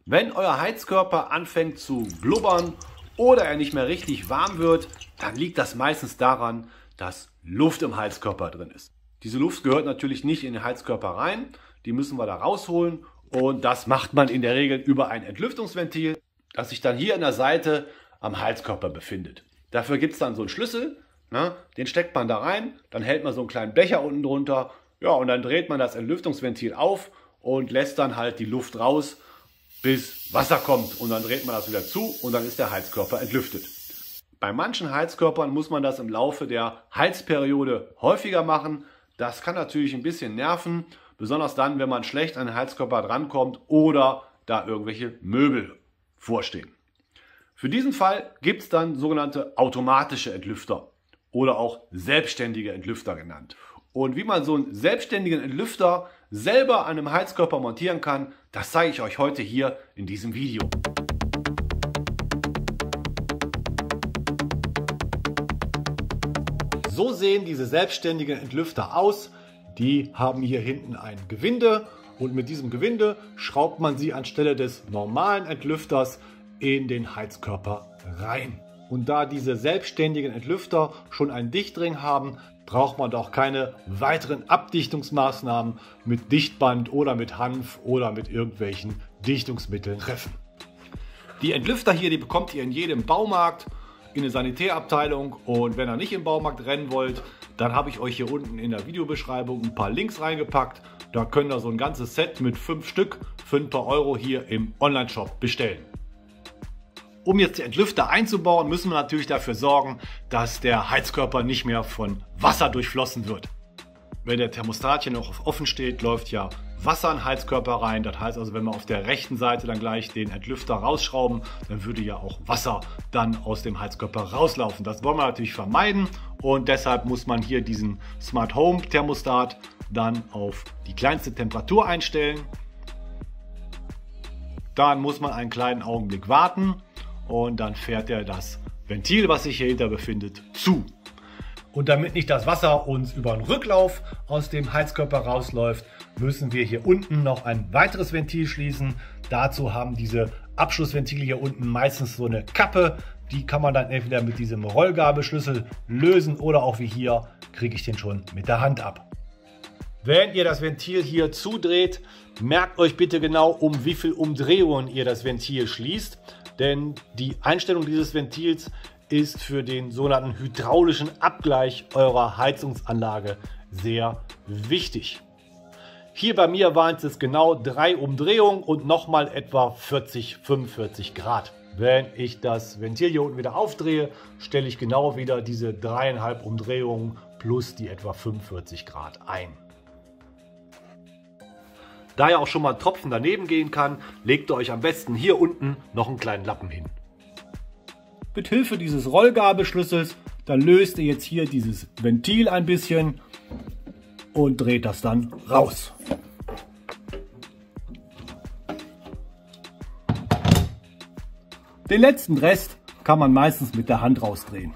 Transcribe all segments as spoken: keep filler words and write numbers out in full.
Wenn euer Heizkörper anfängt zu blubbern oder er nicht mehr richtig warm wird, dann liegt das meistens daran, dass Luft im Heizkörper drin ist. Diese Luft gehört natürlich nicht in den Heizkörper rein, die müssen wir da rausholen und das macht man in der Regel über ein Entlüftungsventil, das sich dann hier an der Seite am Heizkörper befindet. Dafür gibt es dann so einen Schlüssel, ne, den steckt man da rein, dann hält man so einen kleinen Becher unten drunter, ja, und dann dreht man das Entlüftungsventil auf und lässt dann halt die Luft raus, bis Wasser kommt und dann dreht man das wieder zu und dann ist der Heizkörper entlüftet. Bei manchen Heizkörpern muss man das im Laufe der Heizperiode häufiger machen. Das kann natürlich ein bisschen nerven, besonders dann, wenn man schlecht an den Heizkörper drankommt oder da irgendwelche Möbel vorstehen. Für diesen Fall gibt es dann sogenannte automatische Entlüfter oder auch selbstständige Entlüfter genannt. Und wie man so einen selbstständigen Entlüfter selber an einem Heizkörper montieren kann, das zeige ich euch heute hier in diesem Video. So sehen diese selbstständigen Entlüfter aus. Die haben hier hinten ein Gewinde und mit diesem Gewinde schraubt man sie anstelle des normalen Entlüfters in den Heizkörper rein. Und da diese selbstständigen Entlüfter schon einen Dichtring haben, braucht man doch keine weiteren Abdichtungsmaßnahmen mit Dichtband oder mit Hanf oder mit irgendwelchen Dichtungsmitteln treffen. Die Entlüfter hier, die bekommt ihr in jedem Baumarkt, in der Sanitärabteilung, und wenn ihr nicht im Baumarkt rennen wollt, dann habe ich euch hier unten in der Videobeschreibung ein paar Links reingepackt. Da könnt ihr so ein ganzes Set mit fünf Stück für ein paar Euro hier im Online-Shop bestellen. Um jetzt die Entlüfter einzubauen, müssen wir natürlich dafür sorgen, dass der Heizkörper nicht mehr von Wasser durchflossen wird. Wenn der Thermostat hier noch auf offen steht, läuft ja Wasser in den Heizkörper rein. Das heißt also, wenn wir auf der rechten Seite dann gleich den Entlüfter rausschrauben, dann würde ja auch Wasser dann aus dem Heizkörper rauslaufen. Das wollen wir natürlich vermeiden und deshalb muss man hier diesen Smart Home Thermostat dann auf die kleinste Temperatur einstellen. Dann muss man einen kleinen Augenblick warten. Und dann fährt er das Ventil, was sich hier hinter befindet, zu. Und damit nicht das Wasser uns über den Rücklauf aus dem Heizkörper rausläuft, müssen wir hier unten noch ein weiteres Ventil schließen. Dazu haben diese Abschlussventile hier unten meistens so eine Kappe. Die kann man dann entweder mit diesem Rollgabelschlüssel lösen oder auch wie hier kriege ich den schon mit der Hand ab. Während ihr das Ventil hier zudreht, merkt euch bitte genau, um wie viel Umdrehungen ihr das Ventil schließt. Denn die Einstellung dieses Ventils ist für den sogenannten hydraulischen Abgleich eurer Heizungsanlage sehr wichtig. Hier bei mir waren es genau drei Umdrehungen und nochmal etwa vierzig, fünfundvierzig Grad. Wenn ich das Ventil hier unten wieder aufdrehe, stelle ich genau wieder diese dreieinhalb Umdrehungen plus die etwa fünfundvierzig Grad ein. Da ja auch schon mal ein Tropfen daneben gehen kann, legt ihr euch am besten hier unten noch einen kleinen Lappen hin. Mit Hilfe dieses Rollgabelschlüssels, dann löst ihr jetzt hier dieses Ventil ein bisschen und dreht das dann raus. Den letzten Rest kann man meistens mit der Hand rausdrehen.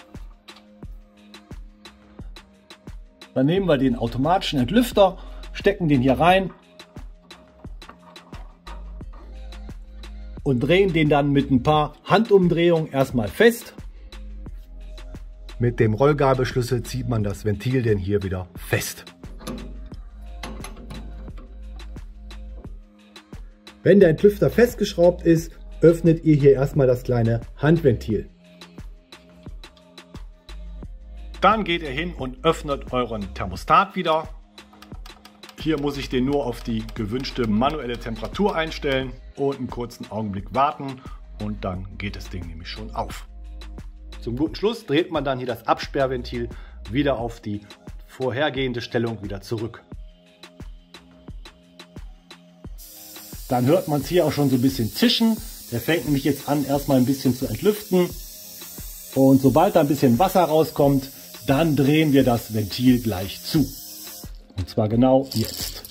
Dann nehmen wir den automatischen Entlüfter, stecken den hier rein und drehen den dann mit ein paar Handumdrehungen erstmal fest. Mit dem Rollgabelschlüssel zieht man das Ventil dann hier wieder fest. Wenn der Entlüfter festgeschraubt ist, öffnet ihr hier erstmal das kleine Handventil. Dann geht ihr hin und öffnet euren Thermostat wieder. Hier muss ich den nur auf die gewünschte manuelle Temperatur einstellen und einen kurzen Augenblick warten und dann geht das Ding nämlich schon auf. Zum guten Schluss dreht man dann hier das Absperrventil wieder auf die vorhergehende Stellung wieder zurück. Dann hört man es hier auch schon so ein bisschen zischen. Der fängt nämlich jetzt an, erstmal ein bisschen zu entlüften. Und sobald da ein bisschen Wasser rauskommt, dann drehen wir das Ventil gleich zu. Und zwar genau jetzt.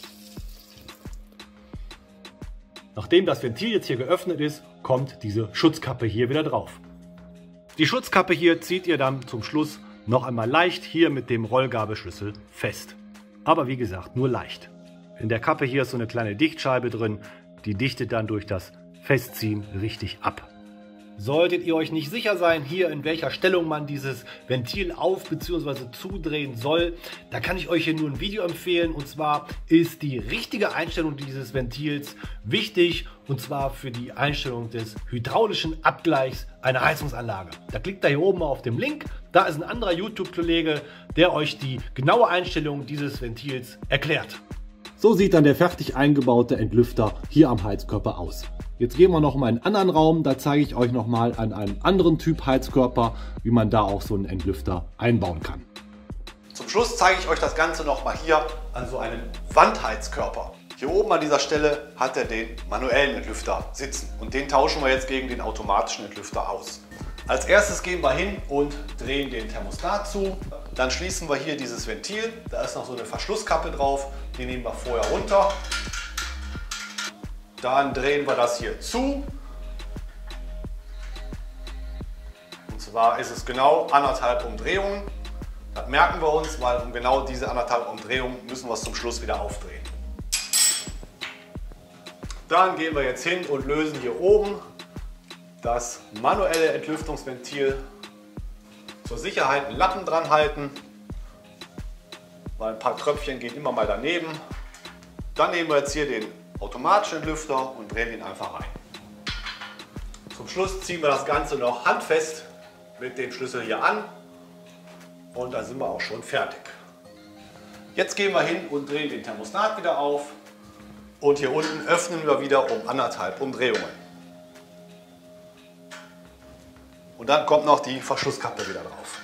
Nachdem das Ventil jetzt hier geöffnet ist, kommt diese Schutzkappe hier wieder drauf. Die Schutzkappe hier zieht ihr dann zum Schluss noch einmal leicht hier mit dem Rollgabelschlüssel fest. Aber wie gesagt, nur leicht. In der Kappe hier ist so eine kleine Dichtscheibe drin, die dichtet dann durch das Festziehen richtig ab. Solltet ihr euch nicht sicher sein, hier in welcher Stellung man dieses Ventil auf- bzw. zudrehen soll, da kann ich euch hier nur ein Video empfehlen. Und zwar ist die richtige Einstellung dieses Ventils wichtig, und zwar für die Einstellung des hydraulischen Abgleichs einer Heizungsanlage. Da klickt ihr hier oben auf den Link, da ist ein anderer YouTube-Kollege, der euch die genaue Einstellung dieses Ventils erklärt. So sieht dann der fertig eingebaute Entlüfter hier am Heizkörper aus. Jetzt gehen wir noch mal in einen anderen Raum, da zeige ich euch noch mal an einem anderen Typ Heizkörper, wie man da auch so einen Entlüfter einbauen kann. Zum Schluss zeige ich euch das Ganze noch mal hier an so einem Wandheizkörper. Hier oben an dieser Stelle hat er den manuellen Entlüfter sitzen und den tauschen wir jetzt gegen den automatischen Entlüfter aus. Als erstes gehen wir hin und drehen den Thermostat zu. Dann schließen wir hier dieses Ventil, da ist noch so eine Verschlusskappe drauf, die nehmen wir vorher runter. Dann drehen wir das hier zu. Und zwar ist es genau anderthalb Umdrehungen. Das merken wir uns, weil um genau diese anderthalb Umdrehungen müssen wir es zum Schluss wieder aufdrehen. Dann gehen wir jetzt hin und lösen hier oben das manuelle Entlüftungsventil. Zur Sicherheit einen Lappen dran halten, weil ein paar Tröpfchen gehen immer mal daneben. Dann nehmen wir jetzt hier den automatischen Entlüfter und drehen ihn einfach rein. Zum Schluss ziehen wir das Ganze noch handfest mit dem Schlüssel hier an und dann sind wir auch schon fertig. Jetzt gehen wir hin und drehen den Thermostat wieder auf und hier unten öffnen wir wieder um anderthalb Umdrehungen. Und dann kommt noch die Verschlusskappe wieder drauf.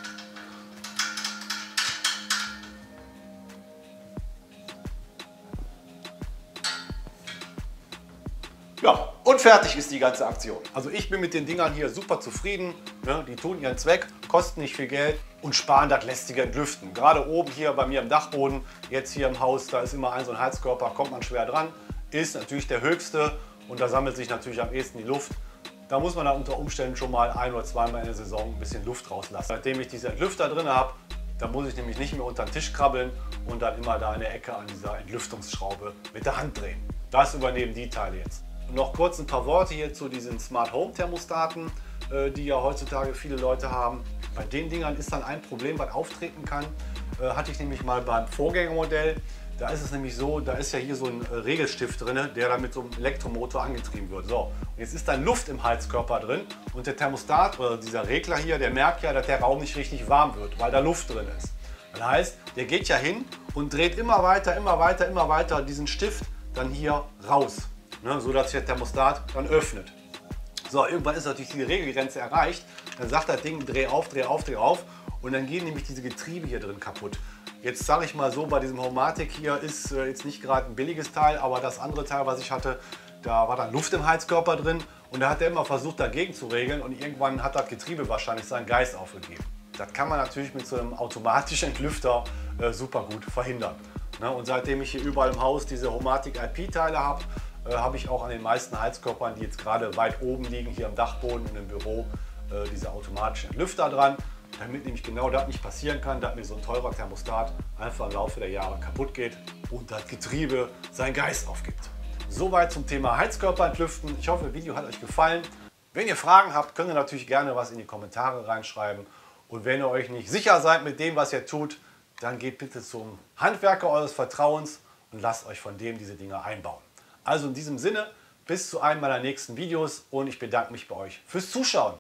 Ja, und fertig ist die ganze Aktion. Also ich bin mit den Dingern hier super zufrieden. Ne? Die tun ihren Zweck, kosten nicht viel Geld und sparen das lästige Entlüften. Gerade oben hier bei mir im Dachboden, jetzt hier im Haus, da ist immer ein so ein Heizkörper, kommt man schwer dran. Ist natürlich der höchste und da sammelt sich natürlich am ehesten die Luft. Da muss man dann unter Umständen schon mal ein oder zweimal in der Saison ein bisschen Luft rauslassen. Seitdem ich diese Entlüfter drin habe, da muss ich nämlich nicht mehr unter den Tisch krabbeln und dann immer da in der Ecke an dieser Entlüftungsschraube mit der Hand drehen. Das übernehmen die Teile jetzt. Und noch kurz ein paar Worte hier zu diesen Smart Home Thermostaten, die ja heutzutage viele Leute haben. Bei den Dingern ist dann ein Problem, was auftreten kann. Hatte ich nämlich mal beim Vorgängermodell. Da ist es nämlich so, da ist ja hier so ein Regelstift drin, der dann mit so einem Elektromotor angetrieben wird. So, und jetzt ist dann Luft im Heizkörper drin und der Thermostat oder dieser Regler hier, der merkt ja, dass der Raum nicht richtig warm wird, weil da Luft drin ist. Das heißt, der geht ja hin und dreht immer weiter, immer weiter, immer weiter diesen Stift dann hier raus, ne, so dass sich der Thermostat dann öffnet. So, irgendwann ist natürlich die Regelgrenze erreicht, dann sagt das Ding, dreh auf, dreh auf, dreh auf und dann gehen nämlich diese Getriebe hier drin kaputt. Jetzt sage ich mal so, bei diesem Homatic hier ist äh, jetzt nicht gerade ein billiges Teil, aber das andere Teil, was ich hatte, da war dann Luft im Heizkörper drin und da hat er immer versucht dagegen zu regeln und irgendwann hat das Getriebe wahrscheinlich seinen Geist aufgegeben. Das kann man natürlich mit so einem automatischen Entlüfter äh, super gut verhindern. Ne? Und seitdem ich hier überall im Haus diese Homatic I P-Teile habe, äh, habe ich auch an den meisten Heizkörpern, die jetzt gerade weit oben liegen, hier am Dachboden und im Büro, äh, diese automatischen Entlüfter dran. Damit nämlich genau das nicht passieren kann, dass mir so ein teurer Thermostat einfach im Laufe der Jahre kaputt geht und das Getriebe seinen Geist aufgibt. Soweit zum Thema Heizkörper entlüften. Ich hoffe, das Video hat euch gefallen. Wenn ihr Fragen habt, könnt ihr natürlich gerne was in die Kommentare reinschreiben. Und wenn ihr euch nicht sicher seid mit dem, was ihr tut, dann geht bitte zum Handwerker eures Vertrauens und lasst euch von dem diese Dinge einbauen. Also in diesem Sinne, bis zu einem meiner nächsten Videos und ich bedanke mich bei euch fürs Zuschauen.